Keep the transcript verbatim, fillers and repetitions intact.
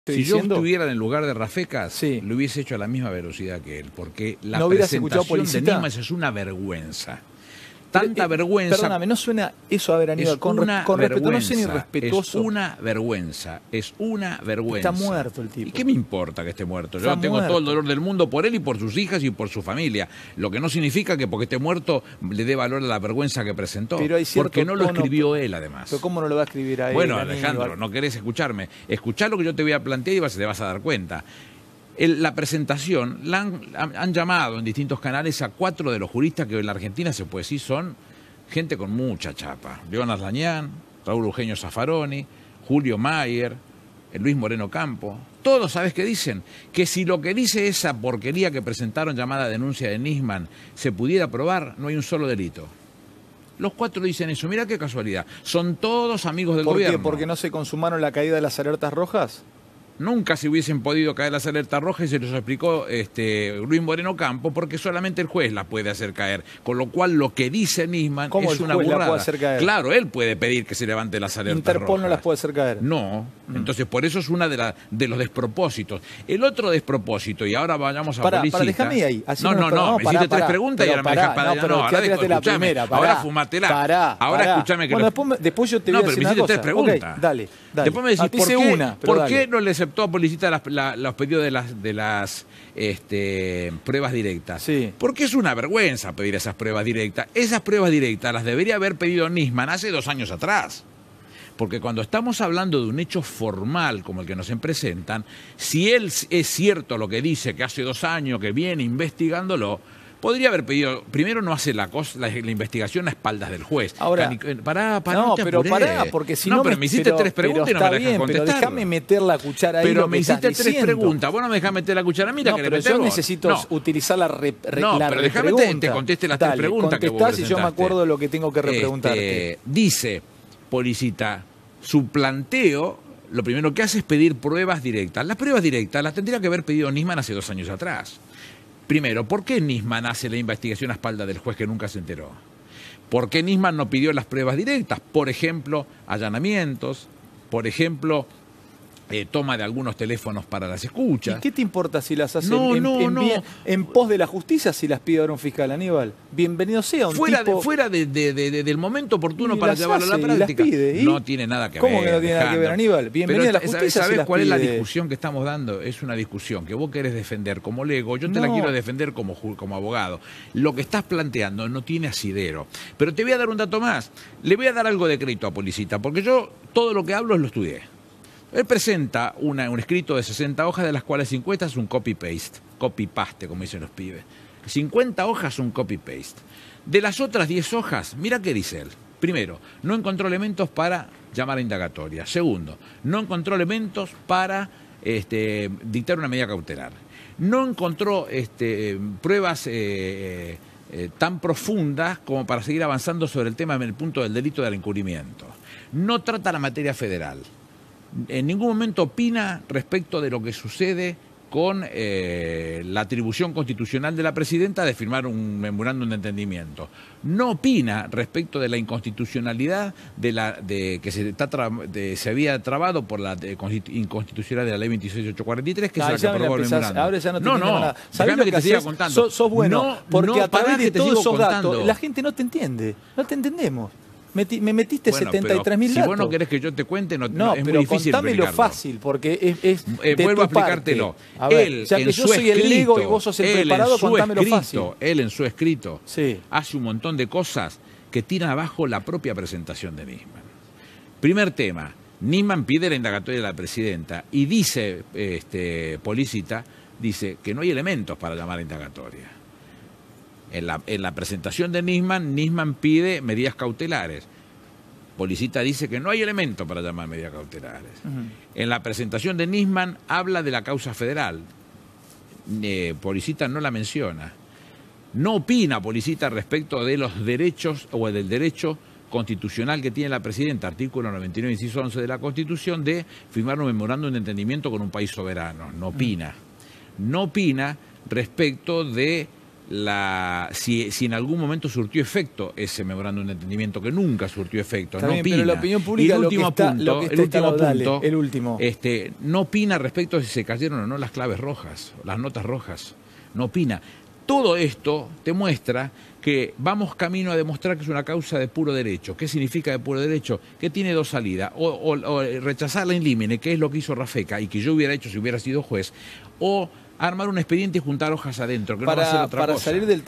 Si diciendo? yo estuviera en el lugar de Rafecas, sí. lo hubiese hecho a la misma velocidad que él, porque la ¿No presentación de Nisman es una vergüenza. Tanta Pero, eh, vergüenza. Perdóname, no suena eso a ver, Aníbal, con, una con respeto, no sé ni vergüenza, respetuoso. Es una vergüenza, es una vergüenza. Está muerto el tipo. ¿Y qué me importa que esté muerto? Está Yo tengo muerto. todo el dolor del mundo por él y por sus hijas y por su familia. Lo que no significa que porque esté muerto le dé valor a la vergüenza que presentó. Pero hay cierto porque no lo tono, escribió él, además. Pero ¿cómo no lo va a escribir a él? Bueno, Aníbal? Alejandro, no querés escucharme. Escuchá lo que yo te voy a plantear y vas, te vas a dar cuenta. El, la presentación, la han, han, han llamado en distintos canales a cuatro de los juristas que en la Argentina se puede decir son gente con mucha chapa. Leonas Lañán, Raúl Eugenio Zaffaroni, Julio Mayer, Luis Moreno Campo. Todos, ¿sabes qué dicen? Que si lo que dice esa porquería que presentaron llamada denuncia de Nisman se pudiera probar, no hay un solo delito. Los cuatro dicen eso. Mira qué casualidad. Son todos amigos del ¿Por gobierno. qué? ¿Porque no se consumaron la caída de las alertas rojas? Nunca se hubiesen podido caer las alertas rojas y se los explicó este, Luis Moreno Campo, porque solamente el juez las puede hacer caer. Con lo cual lo que dice Nisman ¿Cómo es el una juez la burrada. puede hacer caer? Claro, él puede pedir que se levante las alertas Interpol rojas. no las puede hacer caer. No, Mm. entonces por eso es una de, la, de los despropósitos. El otro despropósito, y ahora vayamos a Pará, Policita. pará, déjame ahí. Así no, no, no, nos- no, no, me pará, hiciste tres pará. preguntas y Pero ahora me dejas pará, para no, allá. pero No, ahora quédate la escuchame. primera, pará. Ahora fumatela. Pará, ahora pará. escuchame que Bueno, lo- después, me- después yo te No, voy a pero decir me una hiciste cosa. tres Ok, preguntas. dale, dale. Después me decís, Ah, te ¿por, hice qué, una, pero ¿por dale. qué no le aceptó a Policita las, la- los pedidos de las, de las este, pruebas directas? Sí. Porque es una vergüenza pedir esas pruebas directas. Esas pruebas directas las debería haber pedido Nisman hace dos años atrás. Porque cuando estamos hablando de un hecho formal como el que nos presentan, si él es cierto lo que dice, que hace dos años que viene investigándolo, podría haber pedido, primero no hace la, cosa, la, la investigación a espaldas del juez. Ahora, Cani, pará, pará, no, no te pero apuré. pará, porque si no, no, pero me, me hiciste pero, tres preguntas pero y no me está dejas bien, contestar. pero déjame meter la cuchara ahí. Pero lo me que hiciste estás tres diciendo. preguntas, vos no me dejás meter la cuchara, mira no, que le pero metés yo vos. necesito No. utilizar la, re, re, No, la pero déjame repregunta. te, te conteste las Dale, tres preguntas que vos contestás y yo me presentaste. acuerdo de lo que tengo que repreguntarte. Este, dice Policita, su planteo, lo primero que hace es pedir pruebas directas. Las pruebas directas las tendría que haber pedido Nisman hace dos años atrás. Primero, ¿por qué Nisman hace la investigación a espaldas del juez que nunca se enteró? ¿Por qué Nisman no pidió las pruebas directas? Por ejemplo, allanamientos, por ejemplo, eh, toma de algunos teléfonos para las escuchas. ¿Y qué te importa si las hacen No, en, no, en, no. bien- en pos de la justicia si las pide ahora un fiscal, Aníbal? Bienvenido sea un Fuera, tipo... de, fuera de, de, de, de, del momento oportuno Y para las llevarlo a la hace y las práctica. pide, ¿y? No tiene nada que ¿Cómo ver. que no tiene nada que ver, Alejandro. Aníbal? Bienvenida a la Pero, justicia ¿sabes si las cuál es la pide? discusión que estamos dando? Es una discusión que vos querés defender como lego, yo te No. la quiero defender como, ju- como abogado. Lo que estás planteando no tiene asidero. Pero te voy a dar un dato más. Le voy a dar algo de crédito a Policita, porque yo todo lo que hablo lo estudié. Él presenta una, un escrito de sesenta hojas, de las cuales cincuenta es un copy-paste, copy-paste, como dicen los pibes. cincuenta hojas un copy-paste. De las otras diez hojas, mira qué dice él. Primero, no encontró elementos para llamar a indagatoria. Segundo, no encontró elementos para este, dictar una medida cautelar. No encontró este, pruebas eh, eh, tan profundas como para seguir avanzando sobre el tema en el punto del delito del encubrimiento. No trata la materia federal. En ningún momento opina respecto de lo que sucede con eh, la atribución constitucional de la presidenta de firmar un memorándum de entendimiento. No opina respecto de la inconstitucionalidad de la de que se, está tra, de, se había trabado por la de, inconstitucionalidad de la ley veintiséis mil ochocientos cuarenta y tres, que Ah, es la que aprobó el empezás, memorándum. ahora ya no te no, entiendo no, nada. ¿Sabés déjame lo que que te siga haces? contando. Sos, sos bueno, no, porque no, a través pará, de que te todos sigo esos contando. datos, la gente no te entiende, no te entendemos. Meti- me metiste Bueno, setenta y tres mil pero datos. Si vos no querés que yo te cuente, no, No, es pero muy difícil contámelo explicarlo. fácil, porque es, es Eh, de vuelvo a tu parte. explicártelo. A ver, Él, ya que en yo su soy el escrito, Lego y vos sos el él, preparado, en su contámelo escrito, fácil. Él en su escrito Sí. hace un montón de cosas que tiran abajo la propia presentación de Nisman. Primer tema, Nisman pide la indagatoria de la presidenta y dice, este, Policita, dice que no hay elementos para llamar a indagatoria. En la, en la presentación de Nisman, Nisman pide medidas cautelares. Policita dice que no hay elementos para llamar medidas cautelares. Uh-huh. En la presentación de Nisman habla de la causa federal. Eh, Policita no la menciona. No opina Policita respecto de los derechos o del derecho constitucional que tiene la presidenta, artículo noventa y nueve, inciso once de la Constitución, de firmar un memorándum de entendimiento con un país soberano. No opina. No opina respecto de la, si, si en algún momento surtió efecto ese memorándum de entendimiento, que nunca surtió efecto, Está no bien, opina. pero la opinión pública Y el lo que último está- punto, lo que está el último instalado, dale, punto, el último. Este, no opina respecto a si se cayeron o no las claves rojas, las notas rojas. No opina. Todo esto te muestra que vamos camino a demostrar que es una causa de puro derecho. ¿Qué significa de puro derecho? Que tiene dos salidas. O, o, o rechazarla in limine, que es lo que hizo Rafeca y que yo hubiera hecho si hubiera sido juez, o armar un expediente y juntar hojas adentro, que no va a ser Para, otra para cosa. salir del